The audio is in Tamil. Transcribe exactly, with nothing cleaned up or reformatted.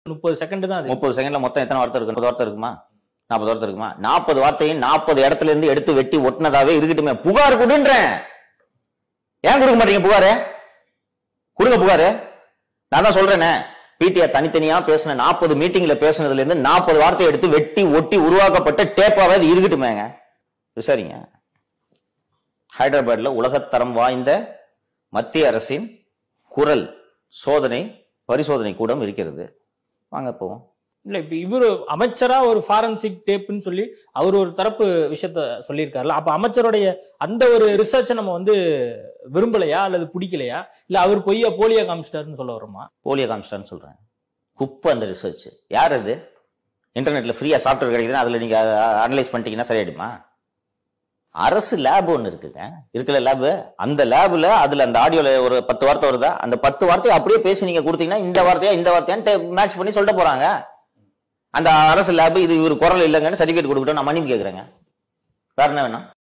முப்பது செகண்ட் தான் அது. முப்பது செகண்ட்ல மொத்தம் எத்தனை வார்த்தை இருக்கு? முப்பது வார்த்தை இருக்குமா? நாற்பது வார்த்தை இருக்குமா? நாற்பது வார்த்தையும் நாற்பது இடத்துல இருந்து எடுத்து வெட்டி ஒட்டினதாவே இருக்கட்டுமே. புகார் கொடுன்றேன். ஏன் கொடுக்க மாட்டீங்க புகாரு? கொடுங்க புகாரு. நான் தான் சொல்றேனே, பிடிஆர் தனித்தனியா பேசின நாற்பது மீட்டிங்ல பேசினதுல இருந்து நாற்பது வார்த்தை எடுத்து வெட்டி ஒட்டி உருவாக்கப்பட்ட டேப்பாவே அது இருக்கட்டுமேங்க. விசாரிங்க. ஹைதராபாத்ல உலகத்தரம் வாய்ந்த மத்திய அரசின் குரல் சோதனை பரிசோதனை கூடம் இருக்கிறது. வாங்க போவோம். இல்ல இப்ப இவரு அமைச்சரா ஒரு ஃபாரன்சிக் டேப்னு சொல்லி அவர் ஒரு தரப்பு விஷயத்த சொல்லியிருக்காருல்ல, அப்ப அமைச்சருடைய அந்த ஒரு ரிசர்ச்சை நம்ம வந்து விரும்பலையா அல்லது பிடிக்கலையா, இல்ல அவர் பொய்யா போலியா காமிச்சிட்டாருன்னு சொல்ல வருமா? போலியா காமிச்சிட்டாருன்னு சொல்றேன். குப்பை அந்த ரிசர்ச். யார் அது? இன்டர்நெட்ல ஃப்ரீயா சாஃப்ட்வேர் கிடைக்குதுன்னா அதுல நீங்க அனலைஸ் பண்ணிட்டீங்கன்னா சரியாயிடுமா? அரசு லேப் ஒன்று இருக்குங்க, இருக்குல்ல லேப். அந்த லேப்ல அதுல அந்த ஆடியோல ஒரு பத்து வார்த்தை வருதா, அந்த பத்து வார்த்தையை அப்படியே பேசி நீங்க கொடுத்தீங்கன்னா இந்த வார்த்தையா இந்த வார்த்தையா மேட்ச் பண்ணி சொல்லிட்டு போறாங்க. அந்த அரசு லேப் இது இவர் குரல் இல்லைங்கன்னு சர்டிபிகேட் கொடுக்கட்டும், நான் மன்னிப்பு கேட்கறேங்க. வேற என்ன வேணும்?